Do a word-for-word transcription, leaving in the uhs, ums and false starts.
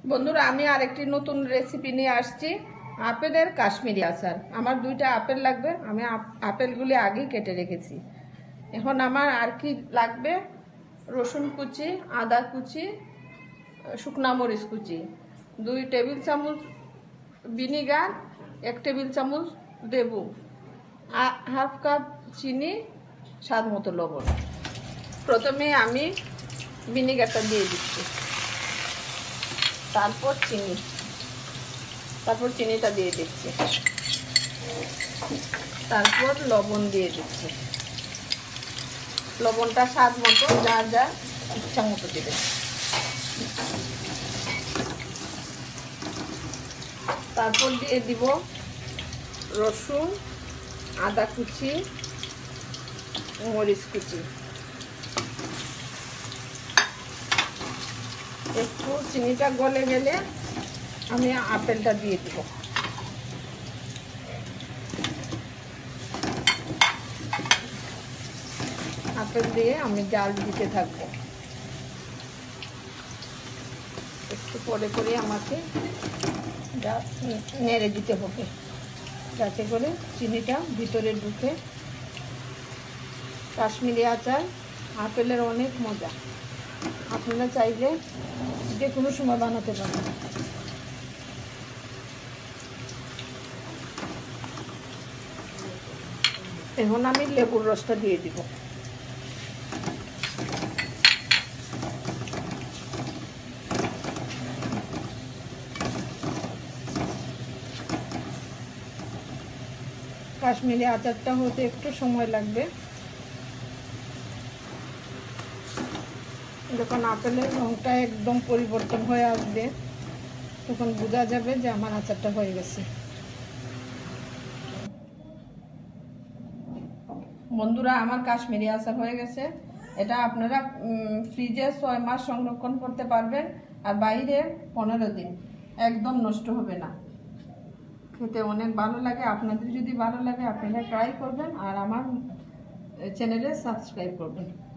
বন্ধুরা, আমি আরেকটি নতুন রেসিপি নিয়ে আসছি, আপেলের কাশ্মীরি আচার। আমার দুইটা আপেল লাগবে। আমি আপেলগুলি আগেই কেটে রেখেছি। এখন আমার আর কি লাগবে, রসুন কুচি, আদা কুচি, শুকনা মরিচ কুচি, দুই টেবিল চামচ ভিনিগার, এক টেবিল চামচ লেবু, হাফ কাপ চিনি, স্বাদ মতো লবণ। প্রথমে আমি ভিনিগারটা দিয়ে দিচ্ছি, তারপর চিনি, তারপর চিনিটা দিয়ে দিচ্ছি, তারপর লবণ দিয়ে দিচ্ছি। লবণটা স্বাদ মতো, যার যার ইচ্ছা মতো দেবে। তারপর দিয়ে দিব রসুন, আদা কুচি, মরিচ কুচি। একটু চিনিটা গলে গেলে আমি আপেলটা দিয়ে দিব। আপেল দিয়ে আমি জাল দিতে থাকবো। একটু পরে পরে আমাকে নেড়ে দিতে হবে, যাতে করে চিনিটা ভিতরে ঢুকে। কাশ্মীরি আচার আপেলের অনেক মজা। আপনারা চাইলে যে কোনো সময় বানাতে পারেন। এখন আমি লেবুর রসটা দিয়ে দিব। কাশ্মীরি আচারটা হতে একটু সময় লাগবে। যখন আপেলের রঙটা একদম পরিবর্তন হয়ে আসবে, তখন বোঝা যাবে যে আমার আচারটা হয়ে গেছে। বন্ধুরা, আমার কাশ্মীরি আচার হয়ে গেছে। এটা আপনারা ফ্রিজে ছয় মাস সংরক্ষণ করতে পারবেন, আর বাইরে পনেরো দিন। একদম নষ্ট হবে না, খেতে অনেক ভালো লাগে। আপনাদের যদি ভালো লাগে আপনারা ট্রাই করবেন, আর আমার চ্যানেলে সাবস্ক্রাইব করবেন।